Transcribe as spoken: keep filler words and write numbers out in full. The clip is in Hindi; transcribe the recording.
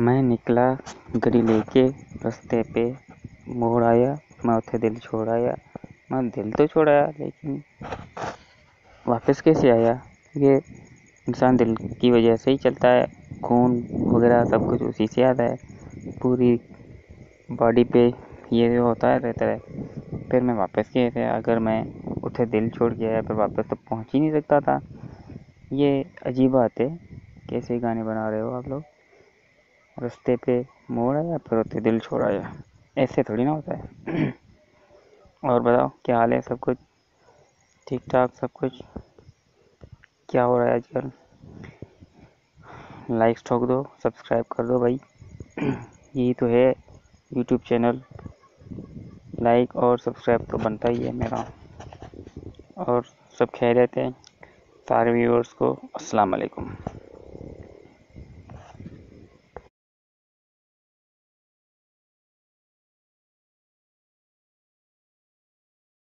मैं निकला गड़ी लेके रस्ते पे मोड़ आया, मैं उथे दिल छोड़ आया। मैं दिल तो छोड़ आया लेकिन वापस कैसे आया? ये इंसान दिल की वजह से ही चलता है, खून वगैरह सब कुछ उसी से आता है, पूरी बॉडी पे ये होता है रहता है। फिर मैं वापस कैसे? अगर मैं उठे दिल छोड़ के आया फिर वापस तो पहुंच ही नहीं सकता था। ये अजीब बात है, कैसे गाने बना रहे हो आप लोग? रास्ते पे मोड़ आया फिर उठे दिल छोड़ आया, ऐसे थोड़ी ना होता है। और बताओ क्या हाल है? सब कुछ ठीक ठाक? सब कुछ क्या हो रहा है आजकल? लाइक्स ठोक दो, सब्सक्राइब कर दो भाई। यही तो है यूट्यूब चैनल, लाइक और सब्सक्राइब तो बनता ही है मेरा। और सब खैरियत है? सारे व्यूअर्स को अस्सलाम वालेकुम।